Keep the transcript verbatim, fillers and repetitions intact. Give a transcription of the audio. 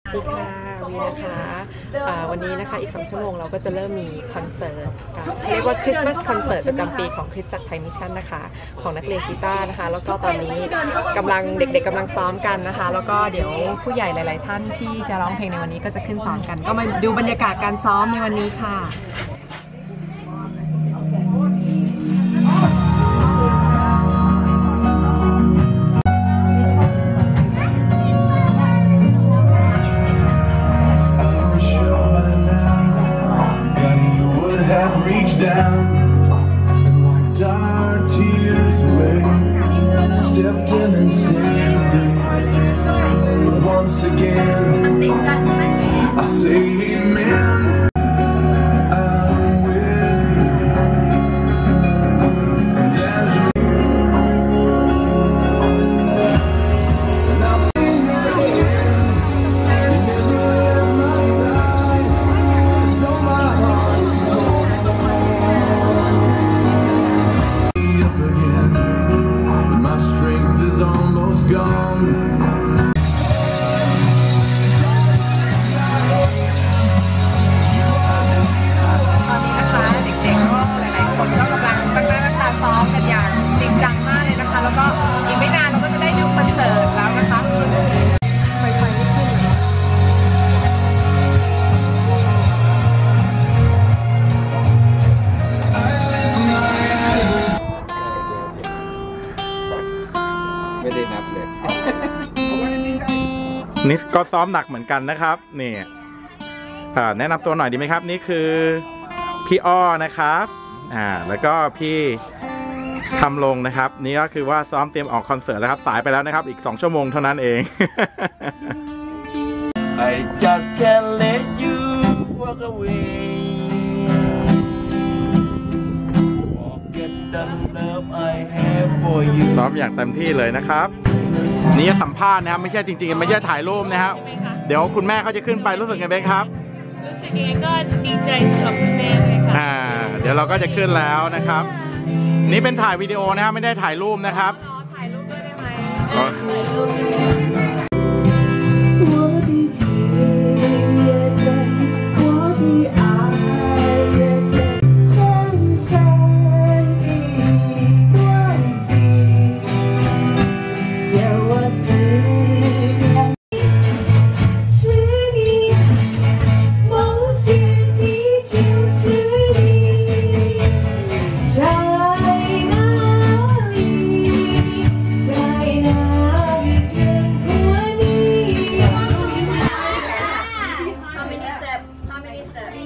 สวัสดีค่ะวีนะคะวันนี้นะคะอีกสองชั่วโมงเราก็จะเริ่มมีคอนเสิร์ตเรียกว่าคริสต์มาสคอนเสิร์ตประจำปีของคริสตจักรไทยมิชชั่นนะคะของนักเรียนกีตาร์นะคะแล้วก็ตอนนี้กำลังเด็กๆกำลังซ้อมกันนะคะแล้วก็เดี๋ยวผู้ใหญ่หลายๆท่านที่จะร้องเพลงในวันนี้ก็จะขึ้นซ้อมกันก็มาดูบรรยากาศการซ้อมในวันนี้ค่ะ down and wiped our tears away, stepped in and saved the day. But once again I say amen. I'm with you, and as you and I'll be there again. You never left my side, and though my heart is cold, my strength is almost gone. ตอนนี้นะคะเด็กๆก็หลายๆคนก็กำลังตั้งหน้าตั้งตาซ้อมกันอย่างจริงจังมากเลยนะคะแล้วก็อีกไม่นานเราก็จะได้ดูคอนเสิร์ตแล้วนะคะไฟไฟไม่ขึ้นไม่ได้นับเลยนี่ก็ซ้อมหนักเหมือนกันนะครับนี่แนะนำตัวหน่อยดีไหมครับนี่คือพี่อ้อนะครับอ่าแล้วก็พี่ทำลงนะครับนี่ก็คือว่าซ้อมเตรียมออกคอนเสิร์ตแล้วครับสายไปแล้วนะครับอีกสองชั่วโมงเท่านั้นเอง I just can't let you walk away. Forget the love I have for you. ซ้อมอย่างเต็มที่เลยนะครับนี่สัมภาษณ์นะครับไม่ใช่จริงๆไม่ใช่ถ่ายรูปนะครับเดี๋ยวคุณแม่เขาจะขึ้นไปรู้สึกไงบ้างครับรู้สึกยังไงก็ดีใจสำหรับคุณแม่เลยค่ะอ่าเดี๋ยวเราก็จะขึ้นแล้วนะครับนี่เป็นถ่ายวิดีโอนะครับไม่ได้ถ่ายรูปนะครับถ่ายรูปด้วยได้ไหมถ่ายรูปน